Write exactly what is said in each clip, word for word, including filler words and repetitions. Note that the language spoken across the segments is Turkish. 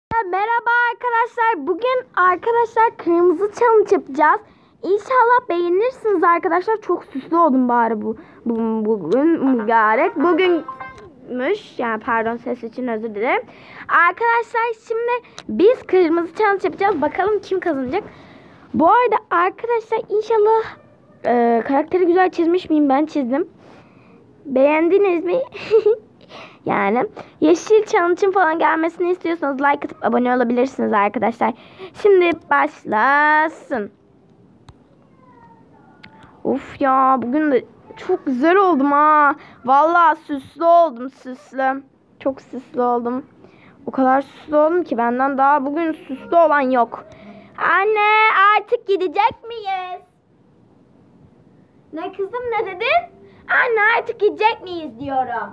Merhaba arkadaşlar. Bugün arkadaşlar kırmızı challenge yapacağız. İnşallah beğenirsiniz arkadaşlar. Çok süslü oldum bari bu, bu bugün mübarek. Bugünmüş. Yani pardon, ses için özür dilerim. Arkadaşlar şimdi biz kırmızı challenge yapacağız. Bakalım kim kazanacak. Bu arada arkadaşlar inşallah e, karakteri güzel çizmiş miyim? Ben çizdim. Beğendiniz mi? Yani yeşil challenge'ın falan gelmesini istiyorsanız like atıp abone olabilirsiniz arkadaşlar. Şimdi başlasın. Of ya, bugün de çok güzel oldum ha. Vallahi süslü oldum, süslü. Çok süslü oldum. O kadar süslü oldum ki benden daha bugün süslü olan yok. Anne, artık gidecek miyiz? Ne kızım, ne dedin? Anne, artık gidecek miyiz diyorum.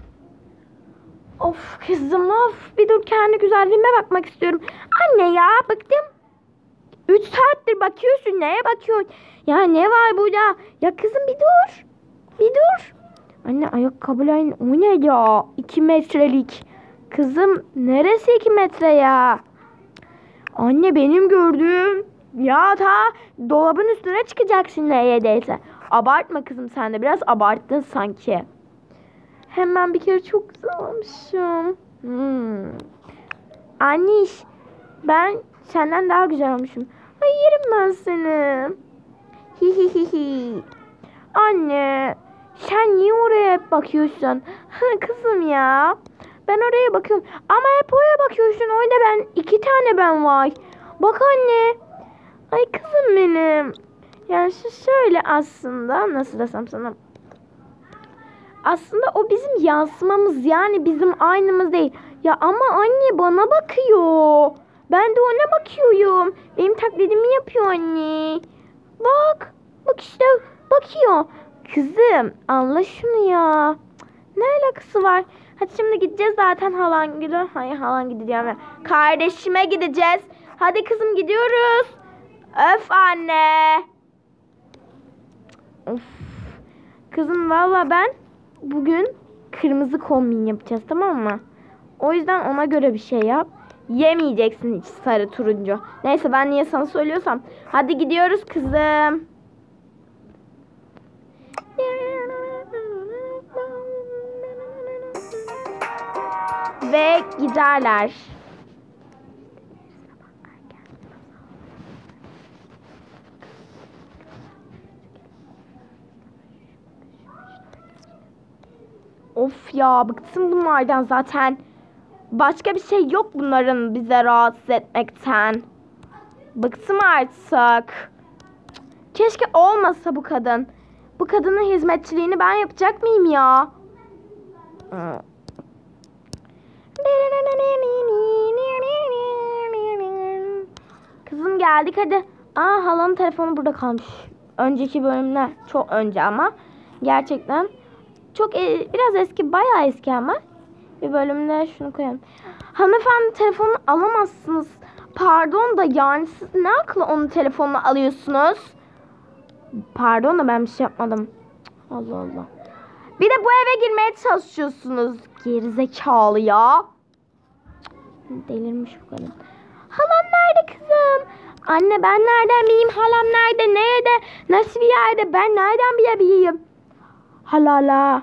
Of kızım, of, bir dur, kendi güzelliğime bakmak istiyorum. Anne ya, bıktım. Üç saattir bakıyorsun, neye bakıyorsun? Ya ne var burada? Ya kızım bir dur. Bir dur. Anne, ayakkabıların o ne ya? İki metrelik. Kızım neresi iki metre ya? Anne, benim gördüğüm ya ta dolabın üstüne çıkacaksın neredeyse. Abartma kızım, sen de biraz abarttın sanki. Hemen bir kere çok güzel olmuşum. Hmm. Anniş, ben senden daha güzel olmuşum. Ay, yerim ben seni. Hi hi hi hi. Anne, sen niye oraya hep bakıyorsun? Kızım ya. Ben oraya bakıyorum. Ama hep oraya bakıyorsun. Orada ben iki tane ben var. Bak anne. Ay kızım benim. Yani şu şöyle aslında, nasıl desem sana. Aslında o bizim yansımamız, yani bizim aynımız değil. Ya ama anne bana bakıyor. Ben de ona bakıyorum. Benim taklidimi yapıyor anne. Bak. Bak işte bakıyor. Kızım anla şunu ya. Ne alakası var? Hadi şimdi gideceğiz zaten halan gidiyor. Hayır, halan gideceğim ya. Kardeşime gideceğiz. Hadi kızım, gidiyoruz. Öf anne. Of. Kızım valla ben bugün kırmızı kombin yapacağız, tamam mı? O yüzden ona göre bir şey yap. Yemeyeceksin hiç sarı turuncu. Neyse, ben niye sana söylüyorsam. Hadi gidiyoruz kızım. Ve giderler. Of ya, bıktım bunlardan zaten. Başka bir şey yok bunların bize rahatsız etmekten. Bıktım artık. Keşke olmasa bu kadın. Bu kadının hizmetçiliğini ben yapacak mıyım ya? Kızım geldik hadi. Aa, halanın telefonu burada kalmış. Önceki bölümler çok önce ama. Gerçekten. Çok e, biraz eski, bayağı eski ama. Bir bölümde şunu koyalım. Hanımefendi, telefonunu alamazsınız. Pardon da yani siz ne akla onun telefonunu alıyorsunuz? Pardon da ben bir şey yapmadım. Allah Allah. Bir de bu eve girmeye çalışıyorsunuz. Gerizekalı ya. Delirmiş bu kadın. Halam nerede kızım? Anne, ben nereden bileyim halam nerede, nerede, nasıl bir yerde, ben nereden bilebileyim? Halala.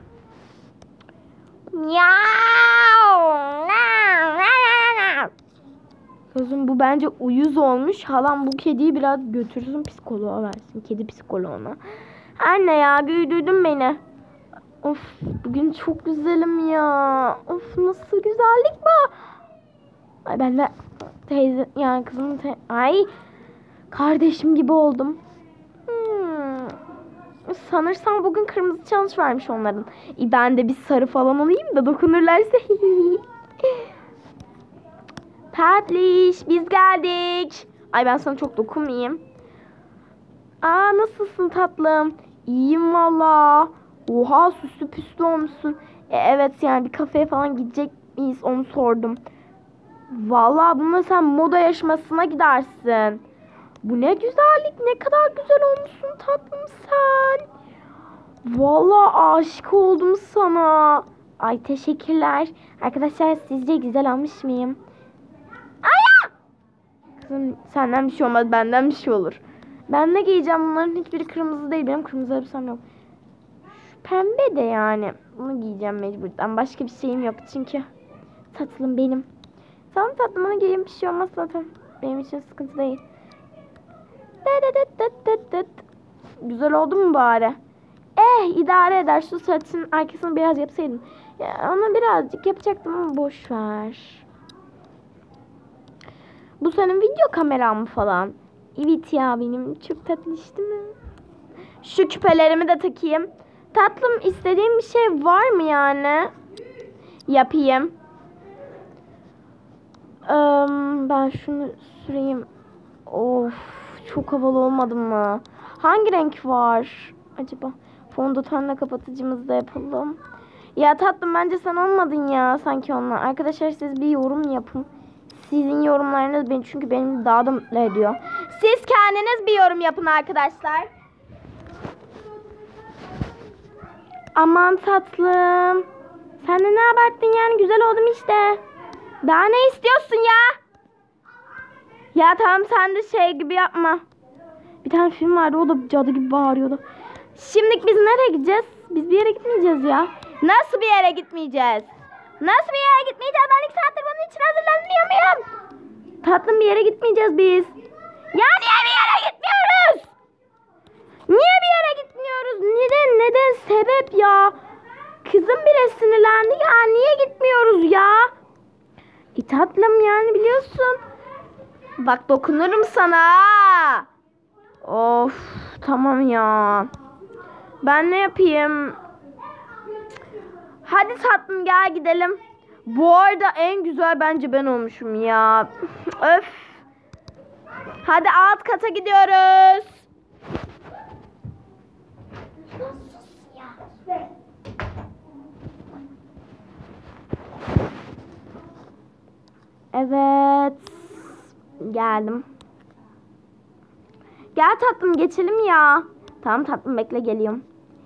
Kızım bu bence uyuz olmuş. Halam bu kediyi biraz götürsün, psikoloğa versin. Kedi psikoloğuna. Anne ya, güldürdün beni. Of, bugün çok güzelim ya. Of, nasıl güzellik bu. Ay, ben de teyze yani kızım te ay kardeşim gibi oldum. Hmm. Sanırsam bugün kırmızı challenge varmış onların. E ben de bir sarı falan olayım da dokunurlarsa. Tatlış, biz geldik. Ay, ben sana çok dokunmayayım. Aa, nasılsın tatlım? İyiyim valla. Oha, süslü püslü olmuşsun. E, evet, yani bir kafeye falan gidecek miyiz onu sordum. Valla bununla sen moda yarışmasına gidersin. Bu ne güzellik, ne kadar güzel olmuşsun tatlım sen. Vallahi aşık oldum sana. Ay, teşekkürler. Arkadaşlar, sizce güzel olmuş muyum? Kızım senden bir şey olmaz, benden bir şey olur. Ben ne giyeceğim? Bunların hiçbiri kırmızı değil. Benim kırmızı elbisem yok. Şu pembe de yani. Bunu giyeceğim mecburdan. Başka bir şeyim yok çünkü. Tatlım benim. Tamam tatlım, onu giyeyim, bir şey olmaz zaten. Benim için sıkıntı değil. Güzel oldu mu bari? Eh, idare eder. Şu saçın arkasını biraz yapsaydım. Ya, onu birazcık yapacaktım ama boş ver. Bu senin video kameran mı falan? Evet ya, benim çok tatlış değil mi? Şu küpelerimi de takayım. Tatlım, istediğin bir şey var mı yani? Yapayım. Ee, ben şunu süreyim. Of, çok havalı olmadı mı? Hangi renk var acaba? Fondötenle kapatıcımızı da yapalım. Ya tatlım, bence sen olmadın ya sanki onunla. Arkadaşlar siz bir yorum yapın. Sizin yorumlarınız beni, çünkü beni daha da mutlu ediyor. Siz kendiniz bir yorum yapın arkadaşlar. Aman tatlım. Sen de ne abarttın yani, güzel oldum işte. Daha ne istiyorsun ya? Ya tamam, sen de şey gibi yapma. Bir tane film vardı, o da cadı gibi bağırıyordu. Şimdi biz nereye gideceğiz? Biz bir yere gitmeyeceğiz ya. Nasıl bir yere gitmeyeceğiz? Nasıl bir yere gitmeyeceğiz? Ben iki saattir bunun için hazırlanmıyor muyum? Tatlım, bir yere gitmeyeceğiz biz. Ya niye bir yere gitmiyoruz? Niye bir yere gitmiyoruz? Neden? Neden? Sebep ya. Kızım bile sinirlendi ya. Niye gitmiyoruz ya? E tatlım, yani biliyorsun. Bak dokunurum sana. Of tamam ya. Ben ne yapayım? Hadi tatlım, gel gidelim. Bu arada en güzel bence ben olmuşum ya. Öf. Hadi alt kata gidiyoruz. Evet. Geldim. Gel tatlım, geçelim ya. Tamam tatlım, bekle geliyorum.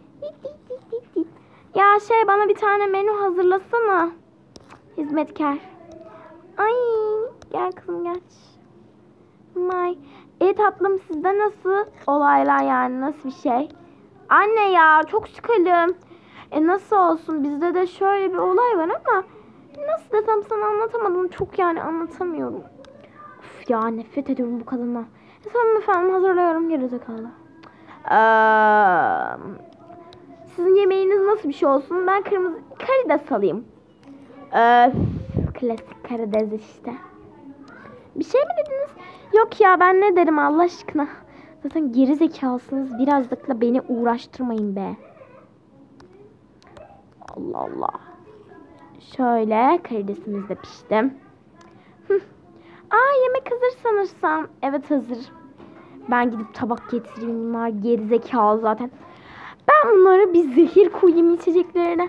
Ya şey, bana bir tane menü hazırlasana. Hizmetkar. Ay gel kızım, geç. May. E tatlım, sizde nasıl olaylar yani, nasıl bir şey? Anne ya, çok sıkıldım. E nasıl olsun, bizde de şöyle bir olay var ama nasıl desem sana, anlatamadım. Çok yani anlatamıyorum. Of ya, nefret ediyorum bu kadından. E, tamam efendim, hazırlıyorum, gerizekalı. Eee... Sizin yemeğiniz nasıl bir şey olsun? Ben kırmızı karides alayım. Öf, klasik karides işte. Bir şey mi dediniz? Yok ya, ben ne derim Allah aşkına. Zaten geri zekalısınız. Birazcık beni uğraştırmayın be. Allah Allah. Şöyle karidesimiz de pişti. Aa, yemek hazır sanırsam. Evet hazır. Ben gidip tabak getireyim. Bunlar geri zekalı zaten. Ben bunlara bir zehir koyayım içeceklerine.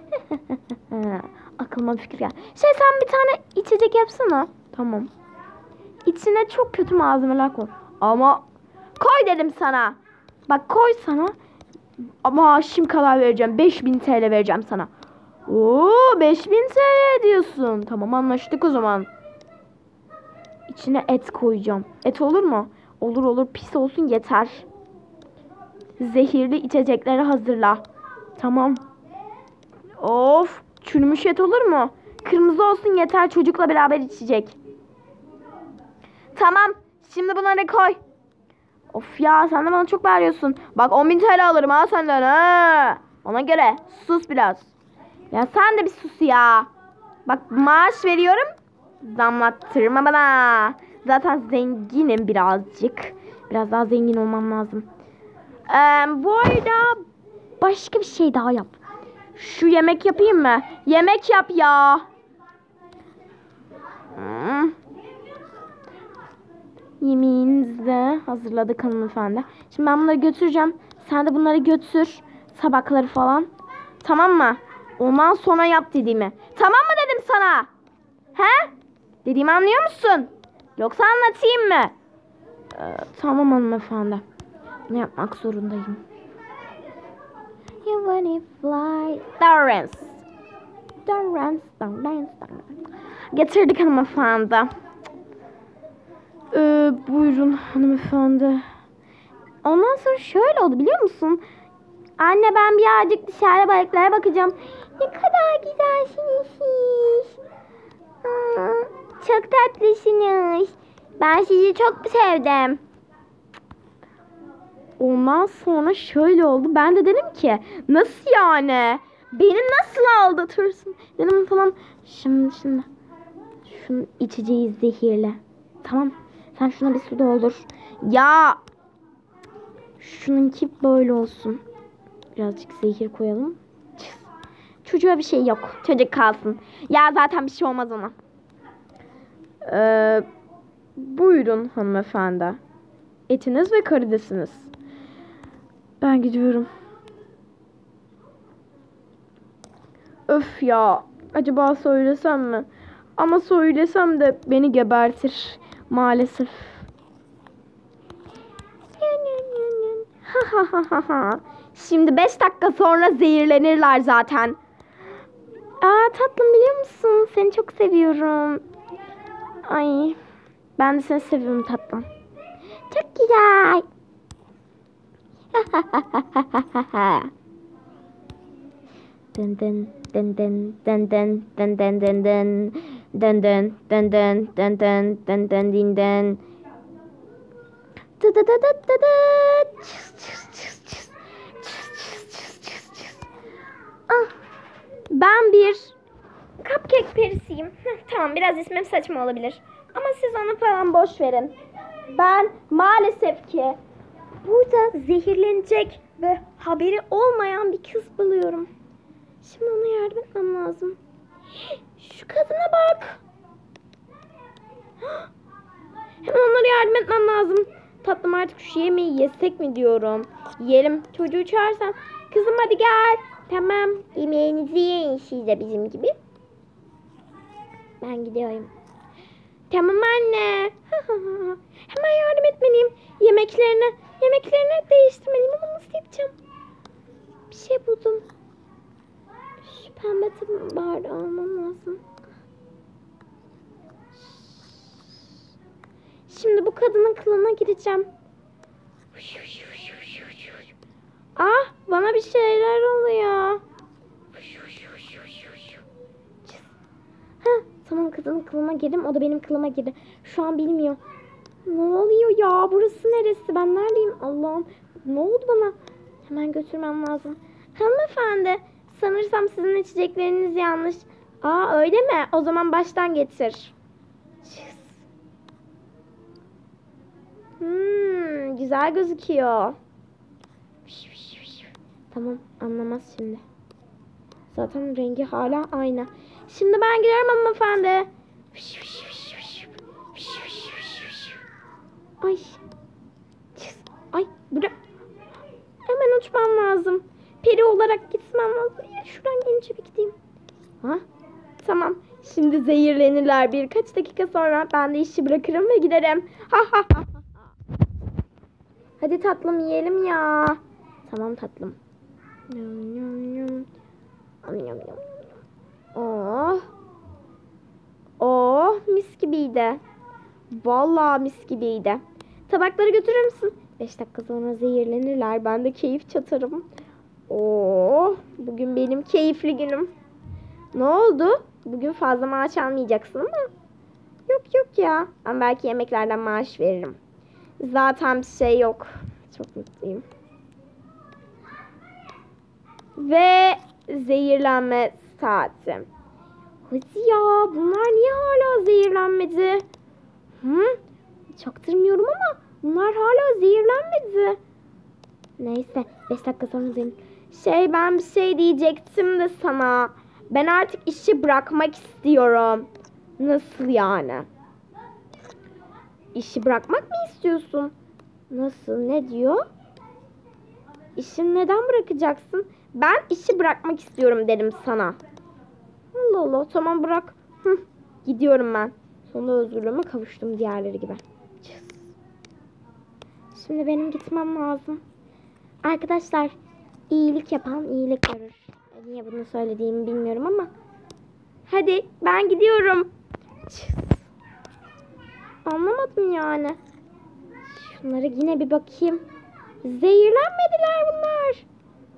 Aklıma bir fikir geldi. Şey, sen bir tane içecek yapsana. Tamam. İçine çok kötü malzemeler koy. Ama koy dedim sana. Bak koy sana. Ama şimdi kadar vereceğim. beş bin T L vereceğim sana. Oo, beş bin T L diyorsun. Tamam, anlaştık o zaman. İçine et koyacağım. Et olur mu? Olur olur, pis olsun yeter. Zehirli içecekleri hazırla. Tamam. Of, çürümüş et olur mu? Kırmızı olsun yeter, çocukla beraber içecek. Tamam, şimdi bunları koy. Of ya, sen de bana çok bağırıyorsun. Bak on bin T L alırım ha senden ha. Ona göre sus biraz. Ya sen de bir sus ya. Bak maaş veriyorum, zamlattırma bana. Zaten zenginim birazcık. Biraz daha zengin olmam lazım. Ee, bu arada başka bir şey daha yap. Şu yemek yapayım mı? Yemek yap ya. Hmm. Yemeğinizi de hazırladık hanımefendi. Şimdi ben bunları götüreceğim. Sen de bunları götür. Tabakları falan. Tamam mı? Ondan sonra yap dediğimi. Tamam mı dedim sana? He? Dediğimi anlıyor musun? Yoksa anlatayım mı? Ee, tamam hanımefendi. Ne yapmak zorundayım? You wanna fly dance. Dance, dance, dance. Getirdik hanımefendi. Ee, buyurun hanımefendi. Ondan sonra şöyle oldu biliyor musun? Anne ben birazcık dışarıda balıklara bakacağım. Ne kadar güzelsiniz siz. Aa, çok tatlısınız. Ben sizi çok sevdim. Ondan sonra şöyle oldu. Ben de dedim ki nasıl yani? Beni nasıl aldatırsın? Dedim falan. Şimdi şimdi. Şunun içeceği zehirli. Tamam. Sen şuna bir su doldur. Ya. Şununki böyle olsun. Birazcık zehir koyalım. Çocuğa bir şey yok. Çocuk kalsın. Ya zaten bir şey olmaz ona. Ee, buyurun hanımefendi. Etiniz ve karidesiniz. Ben gidiyorum. Öf ya. Acaba söylesem mi? Ama söylesem de beni gebertir. Maalesef. Şimdi beş dakika sonra zehirlenirler zaten. Aa tatlım biliyor musun? Seni çok seviyorum. Ay. Ben de seni seviyorum tatlım. Çok güzel. Dın dın dın dın dın dın dın dın dın dın dın dın dın dın dın dın dın dın din dın. Dı dı dı dı dı dı. Ah, ben bir cupcake perisiyim. Tamam biraz ismim saçma olabilir. Ama siz onu falan boş verin. Ben maalesef ki burada zehirlenecek ve haberi olmayan bir kız buluyorum. Şimdi ona yardım etmem lazım. Şu kadına bak. Hemen onlara yardım etmem lazım. Tatlım artık şu yemeği yesek mi diyorum. Yiyelim. Çocuğu çağırsam. Kızım hadi gel. Tamam. Yemeğinizi yiyin siz de bizim gibi. Ben gidiyorum. Tamam anne. Hemen yardım etmeliyim. Yemeklerini, yemeklerini değiştirmeliyim ama nasıl yapacağım? Bir şey buldum. Şu pembe bardağı almam lazım. Şimdi bu kadının kılığına gireceğim. Ah bana bir şeyler oluyor. Heh, tamam kadının kılığına girdim. O da benim kılığıma girdi. Şu an bilmiyor. Ne oluyor ya? Burası neresi? Ben neredeyim? Allah'ım. Ne oldu bana? Hemen götürmem lazım. Hanımefendi. Sanırsam sizin içecekleriniz yanlış. Aa öyle mi? O zaman baştan getir. Hmm, güzel gözüküyor. Tamam anlamaz şimdi. Zaten rengi hala aynı. Şimdi ben gidiyorum hanımefendi. Ay. Ay bırak. Hemen uçmam lazım. Peri olarak gitmem lazım. Ya, şuradan gelince bir gideyim. Ha? Tamam. Şimdi zehirlenirler birkaç dakika sonra. Ben de işi bırakırım ve giderim. Ha ha ha. Hadi tatlım yiyelim ya. Tamam tatlım. Oh. Oh mis gibiydi. Vallahi mis gibiydi. Tabakları götürür müsün? Beş dakika sonra zehirlenirler. Ben de keyif çatarım. Oh. Bugün benim keyifli günüm. Ne oldu? Bugün fazla maaş almayacaksın ama. Yok yok ya. Ben belki yemeklerden maaş veririm. Zaten bir şey yok. Çok mutluyum. Ve zehirlenme saati. Hadi ya bunlar niye hala zehirlenmedi? Hı? Çaktırmıyorum ama bunlar hala zehirlenmedi. Neyse beş dakika sonra zehir. Şey ben bir şey diyecektim de sana. Ben artık işi bırakmak istiyorum. Nasıl yani? İşi bırakmak mı istiyorsun? Nasıl? Ne diyor? İşini neden bırakacaksın? Ben işi bırakmak istiyorum dedim sana. Allah Allah tamam bırak. Hı, gidiyorum ben. Sonunda özgürlüğüme kavuştum diğerleri gibi. Şimdi benim gitmem lazım. Arkadaşlar iyilik yapan iyilik görür. Niye bunu söylediğimi bilmiyorum ama. Hadi ben gidiyorum. Anlamadım yani. Şunlara yine bir bakayım. Zehirlenmediler bunlar.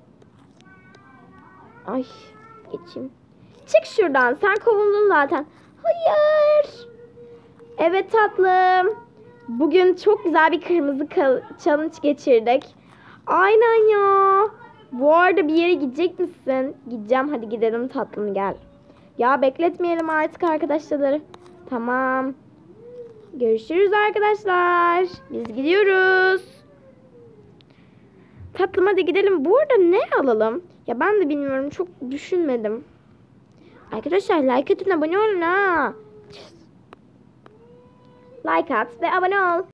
Ay geçeyim. Çık şuradan, sen kovuldun zaten. Hayır. Evet tatlım. Bugün çok güzel bir kırmızı challenge geçirdik. Aynen ya. Bu arada bir yere gidecek misin? Gideceğim, hadi gidelim tatlım, gel. Ya bekletmeyelim artık arkadaşları. Tamam. Görüşürüz arkadaşlar. Biz gidiyoruz. Tatlım hadi gidelim. Bu arada ne alalım? Ya ben de bilmiyorum. Çok düşünmedim. Arkadaşlar like atın, abone olun ha. Like at ve abone ol.